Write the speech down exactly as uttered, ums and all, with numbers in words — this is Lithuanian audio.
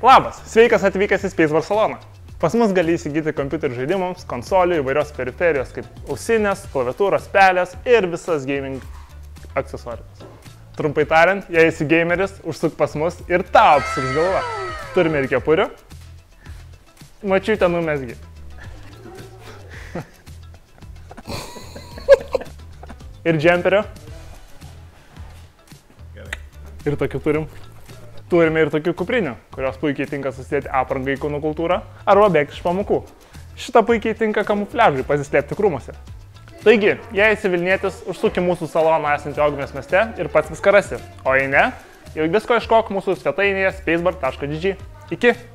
Labas, sveikas atvykęs į Space Barcelona. Pas mus gali įsigyti kompiuterių žaidimams, konsolių, įvairios periferijos kaip ausinės, klaviatūros, pelės ir visas gaming aksesuarijos. Trumpai tariant, jei esi gameris, užsuk pas mus ir tau apsuks galva. Turime ir kepurių. Mačiutę numesgi. Ir džemperio. Ir tokių turim. Turime ir tokių kuprinių, kurios puikiai tinka susidėti aprangai kūno kultūrą arba bėgti iš pamokų. Šitą puikiai tinka kamufliažui pasislėpti krūmuose. Taigi, jei esi Vilnietis, užsuk į mūsų saloną esantį Ogmios mieste ir pats viską rasi. O jei ne, jau visko ieškok mūsų svetainėje spacebar taškas gg. Iki!